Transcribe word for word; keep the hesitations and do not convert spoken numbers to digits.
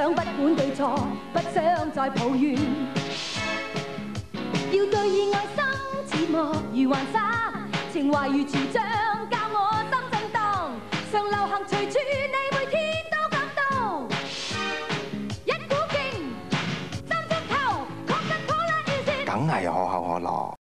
想不管對錯，不想再抱怨。要對意愛心似墨如幻沙，情懷如潮漲，教我心震盪。常流行隨處，你每天都感動。一股勁，三鐘頭，可口可樂要是。 梗係可口可樂。